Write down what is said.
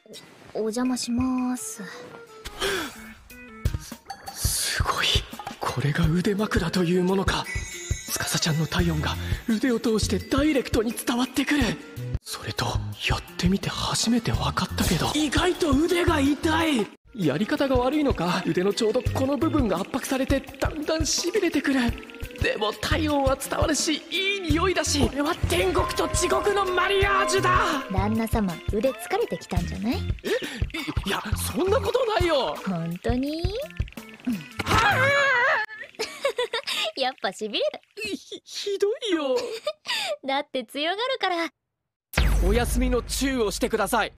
お邪魔します。 すごい。これが腕枕というものか。司ちゃんの体温が腕を通してダイレクトに伝わってくる。それとやってみて初めて分かったけど、意外と腕が痛い。やり方が悪いのか、腕のちょうどこの部分が圧迫されてだんだんしびれてくる。でも体温は伝わるし、いい匂いだし、これは天国と地獄のマリアージュだ。 旦那様、腕疲れてきたんじゃない？ いや、そんなことないよ。 本当に？やっぱしびれた。 ひどいよ。 だって強がるから。 お休みのチューをしてください。